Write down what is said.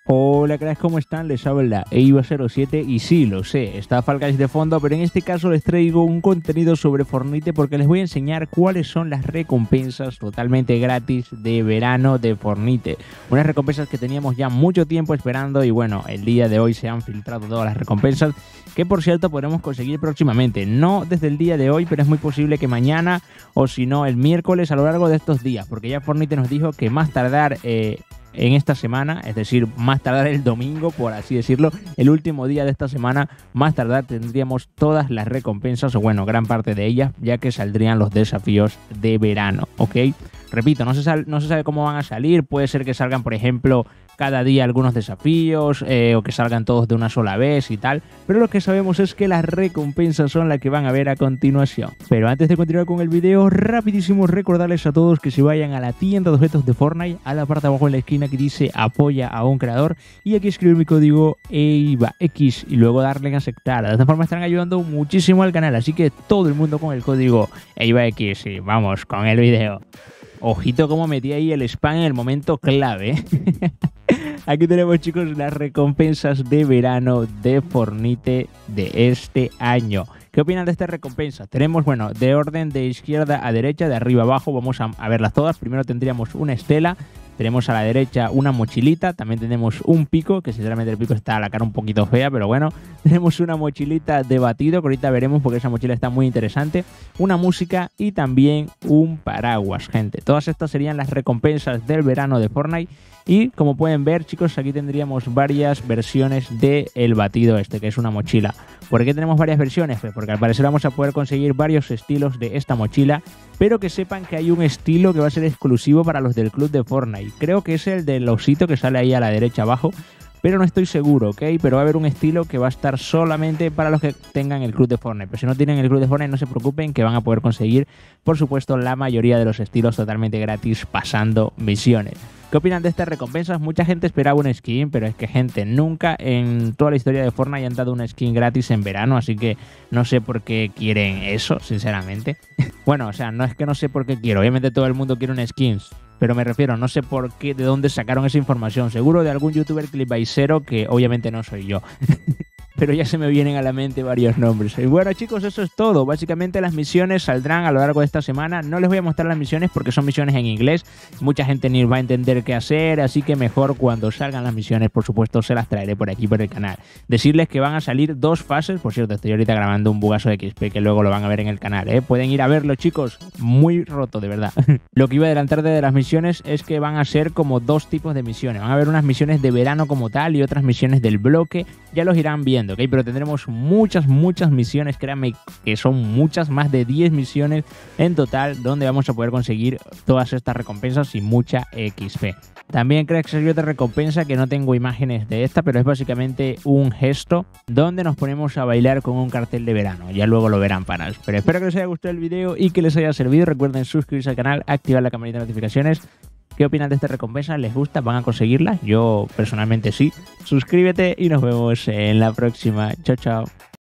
Hola cracks, ¿cómo están? Les habla Eiva07 y sí, lo sé, está Fall Guys de fondo, pero en este caso les traigo un contenido sobre Fortnite porque les voy a enseñar cuáles son las recompensas totalmente gratis de verano de Fortnite. Unas recompensas que teníamos ya mucho tiempo esperando y bueno, el día de hoy se han filtrado todas las recompensas que por cierto podremos conseguir próximamente. No desde el día de hoy, pero es muy posible que mañana o si no el miércoles a lo largo de estos días, porque ya Fortnite nos dijo que más tardar en esta semana, es decir, más tardar el domingo, por así decirlo, el último día de esta semana, más tardar tendríamos todas las recompensas, o bueno, gran parte de ellas, ya que saldrían los desafíos de verano, ¿ok? Repito, no se sabe cómo van a salir, puede ser que salgan, por ejemplo, cada día algunos desafíos o que salgan todos de una sola vez y tal, pero lo que sabemos es que las recompensas son las que van a ver a continuación. Pero antes de continuar con el video, rapidísimo recordarles a todos que se vayan a la tienda de objetos de Fortnite, a la parte de abajo en la esquina que dice apoya a un creador y aquí escribir mi código EIVAX y luego darle en aceptar. De esta forma estarán ayudando muchísimo al canal, así que todo el mundo con el código EIVAX y vamos con el video. Ojito como metí ahí el spam en el momento clave. Aquí tenemos, chicos, las recompensas de verano de Fortnite de este año. ¿Qué opinan de estas recompensas? Tenemos, bueno, de orden de izquierda a derecha, de arriba a abajo, vamos a verlas todas. Primero tendríamos una estela, tenemos a la derecha una mochilita, también tenemos un pico, que sinceramente el pico está a la cara un poquito fea, pero bueno. Tenemos una mochilita de batido, que ahorita veremos porque esa mochila está muy interesante. Una música y también un paraguas, gente. Todas estas serían las recompensas del verano de Fortnite. Y como pueden ver, chicos, aquí tendríamos varias versiones del batido este, que es una mochila. ¿Por qué tenemos varias versiones? Pues porque al parecer vamos a poder conseguir varios estilos de esta mochila, pero que sepan que hay un estilo que va a ser exclusivo para los del club de Fortnite. Creo que es el del osito que sale ahí a la derecha abajo, pero no estoy seguro, ¿ok? Pero va a haber un estilo que va a estar solamente para los que tengan el club de Fortnite. Pero si no tienen el club de Fortnite, no se preocupen, que van a poder conseguir, por supuesto, la mayoría de los estilos totalmente gratis pasando misiones. ¿Qué opinan de estas recompensas? Mucha gente esperaba una skin, pero es que, gente, nunca en toda la historia de Fortnite han dado una skin gratis en verano, así que no sé por qué quieren eso, sinceramente. Bueno, o sea, no es que no sé por qué quiero, obviamente todo el mundo quiere una skin, pero me refiero, no sé por qué, de dónde sacaron esa información. Seguro de algún youtuber clipbaitero que obviamente no soy yo. Pero ya se me vienen a la mente varios nombres. Y bueno, chicos, eso es todo. Básicamente las misiones saldrán a lo largo de esta semana. No les voy a mostrar las misiones porque son misiones en inglés. Mucha gente ni va a entender qué hacer, así que mejor cuando salgan las misiones, por supuesto, se las traeré por aquí, por el canal. Decirles que van a salir dos fases. Por cierto, estoy ahorita grabando un bugazo de XP que luego lo van a ver en el canal, ¿eh? Pueden ir a verlo, chicos. Muy roto, de verdad. Lo que iba a adelantar de las misiones es que van a ser como dos tipos de misiones. Van a haber unas misiones de verano como tal y otras misiones del bloque. Ya los irán viendo, ¿ok? Pero tendremos muchas misiones, créanme que son muchas, más de 10 misiones en total, donde vamos a poder conseguir todas estas recompensas y mucha XP. También creo que salió otra recompensa que no tengo imágenes de esta, pero es básicamente un gesto donde nos ponemos a bailar con un cartel de verano. Ya luego lo verán, panas. Pero espero que les haya gustado el video y que les haya servido. Recuerden suscribirse al canal, activar la campanita de notificaciones. ¿Qué opinan de esta recompensa? ¿Les gusta? ¿Van a conseguirla? Yo personalmente sí. Suscríbete y nos vemos en la próxima. Chao, chao.